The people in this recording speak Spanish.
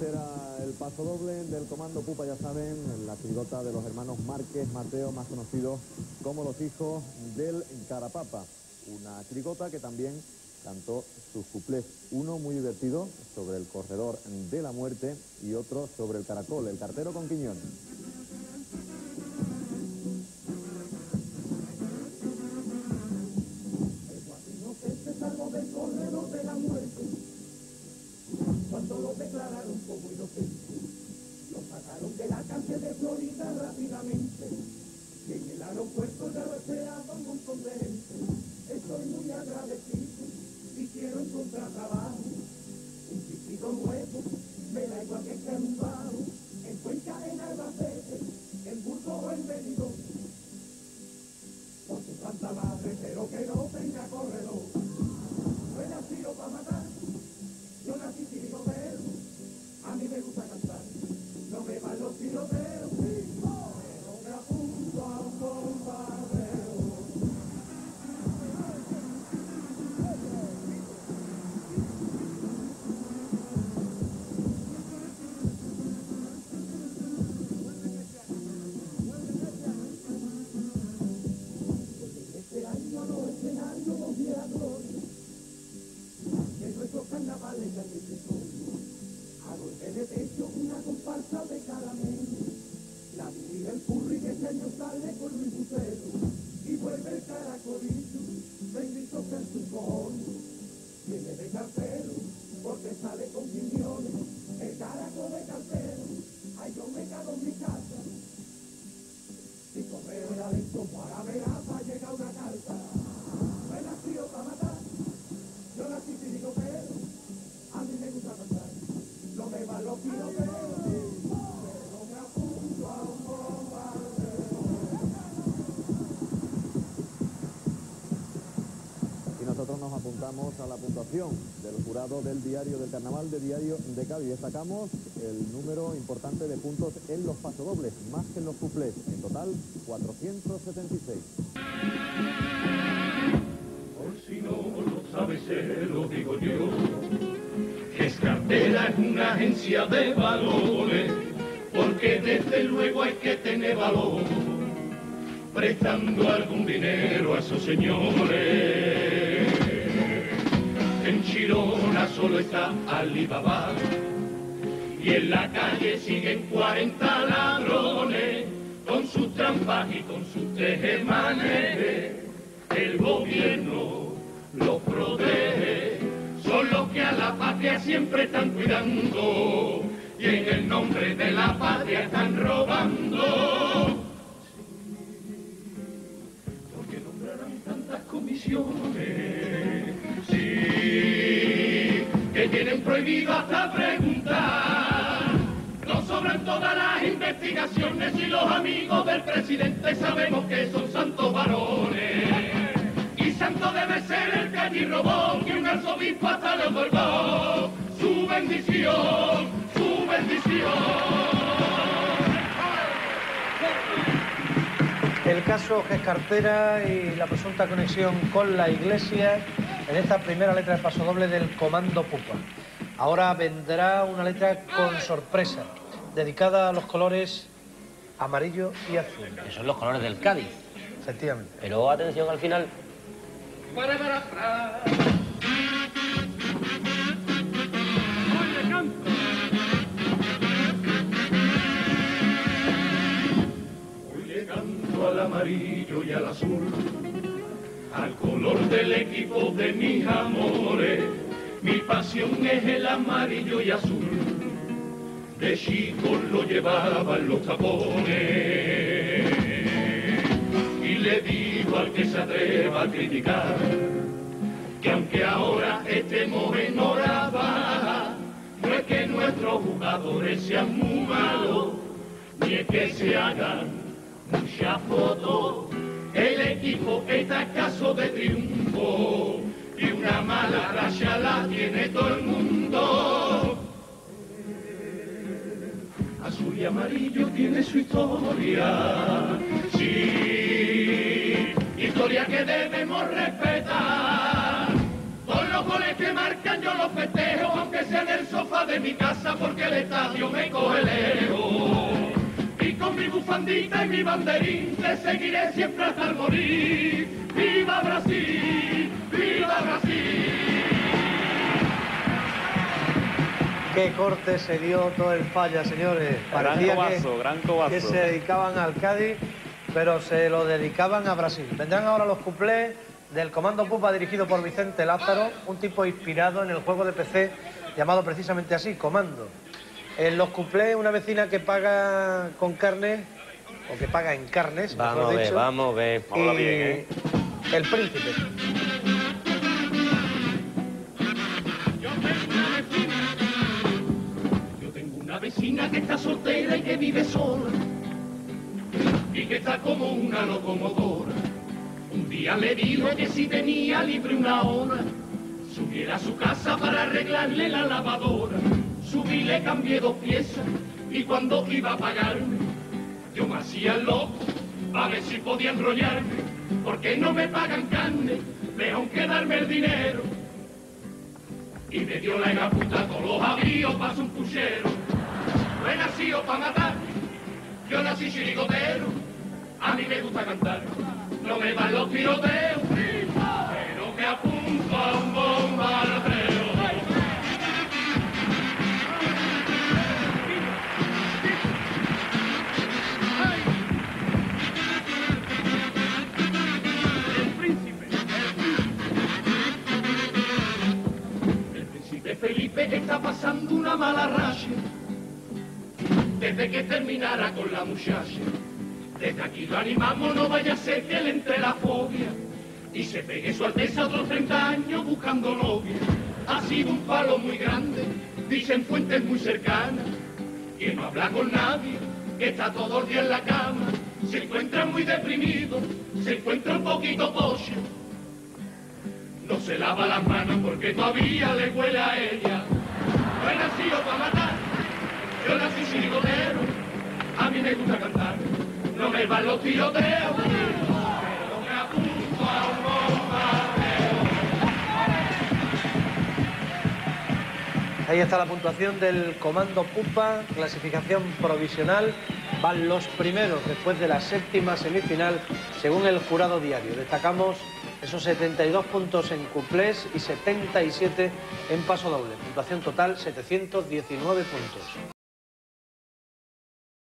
Este era el paso doble del Comando Pupa, ya saben, la chirigota de los hermanos Márquez Mateo, más conocidos como los hijos del Carapapa. Una chirigota que también cantó sus cuplés, uno muy divertido sobre el corredor de la muerte y otro sobre el caracol, el cartero con Quiñón. Del corredor de la muerte, cuando lo declararon como inocente, lo sacaron de la cárcel de Florida rápidamente, y en el aeropuerto ya lo esperaban un montón de gente. Estoy muy agradecido y quiero encontrar trabajo, un vestido nuevo, me da igual que esté en un bajo, en Cuenca, en Albacete, en Burgos o en Benidorm, por su santa madre, pero que no tenga corredor. No he nacido para matar, yo nací tirigotero, a mí me gusta cantar, no me van los tiroteos, pero me apunto a un bombardeo. Este año los escenarios los diera gloria, nuestros carnavales ya en el territorio. A golpe de techo una comparsa de caramelo, la divide el Purri que este año sale con Luis Bucero, y vuelve el caracolito, bendito sea su cojones, viene de cartero, porque sale con Quiñones, el caracol de cartero, ay yo me cago en mi casa, si correo era lento para Veraza llega una carta, no he nacido para matar, yo nací tirigotero, a mí me gusta cantar, no me van los tiroteos, pero me apunto a un bombardeo. Y nosotros nos apuntamos a la puntuación del jurado del Diario del Carnaval de Diario de Cádiz. Destacamos el número importante de puntos en los pasodobles, más que en los cuplés, en total 476. Si no lo sabes, se lo digo yo. Cartera es una agencia de valores, porque desde luego hay que tener valor, prestando algún dinero a esos señores. En Chirona solo está Alibaba, y en la calle siguen 40 ladrones, con sus trampas y con sus tejemanes. El gobierno los protege, son los que a la patria siempre están cuidando, y en el nombre de la patria están robando. Porque nombrarán tantas comisiones, sí, que tienen prohibido hasta preguntar. Nos sobran todas las investigaciones y los amigos del presidente sabemos que son santos varones. Santo debe ser el que allí robó, que un arzobispo hasta le otorgó su bendición, su bendición. El caso Cartera y la presunta conexión con la Iglesia en esta primera letra de pasodoble del Comando Pupa. Ahora vendrá una letra con sorpresa, dedicada a los colores amarillo y azul. Que son los colores del Cádiz. Efectivamente. Pero atención al final. Oye, canto. Hoy le canto al amarillo y al azul, al color del equipo de mis amores. Mi pasión es el amarillo y azul, de chicos lo llevaban los tapones. Y le digo al que se atreva a criticar, que aunque ahora estemos en hora baja, no es que nuestros jugadores sean muy malos, ni es que se hagan muchas fotos. El equipo está escaso de triunfo, y una mala racha la tiene todo el mundo. Azul y amarillo tiene su historia, sí, historia que debemos respetar. Con los goles que marcan yo los festejo, aunque sea en el sofá de de mi casa porque el estadio me coge lejos. Y con mi bufandita y mi banderín te seguiré siempre hasta el morir. ¡Viva Brasil! ¡Viva Brasil! Qué corte se dio todo el Falla, señores. Parecía Gran cobazo. que se dedicaban al Cádiz, pero se lo dedicaban a Brasil. Vendrán ahora los cuplés del Comando Pupa dirigido por Vicente Lázaro, un tipo inspirado en el juego de PC llamado precisamente así, Comando. En los cuplés, una vecina que paga con carne, o que paga en carnes, Vamos a ver, vamos a ver. Habla bien, ¿eh? El Príncipe. Yo tengo una vecina que está soltera y que vive sola y que está como una locomotora. Un día le dijo que si tenía libre una hora subiera a su casa para arreglarle la lavadora. Subí, le cambié 2 piezas y cuando iba a pagarme yo me hacía el loco a ver si podía enrollarme, porque no me pagan carne, mejor que darme el dinero. Y me dio la hija puta todos los avíos pa' un puchero. No he nacido pa' matar, yo nací chirigotero. A mí me gusta cantar, no me van los tiroteos, pero me apunto a un bombardeo. Felipe está pasando una mala racha desde que terminara con la muchacha. Desde aquí lo animamos, no vaya a ser que le entre la fobia y se pegue su alteza otros 30 años buscando novia. Ha sido un palo muy grande, dicen fuentes muy cercanas, que no habla con nadie, que está todo el día en la cama. Se encuentra muy deprimido, se encuentra un poquito pocho. No se lava las manos porque todavía le huele a ella. No he nacido para matar, yo nací chirigotero. A mí me gusta cantar, no me van los tiroteos, pero me apunto a un bombardeo. Ahí está la puntuación del Comando Pupa, clasificación provisional. Van los primeros después de la 7ª semifinal, según el jurado diario. Destacamos esos 72 puntos en cuplés y 77 en paso doble. Puntuación total, 719 puntos.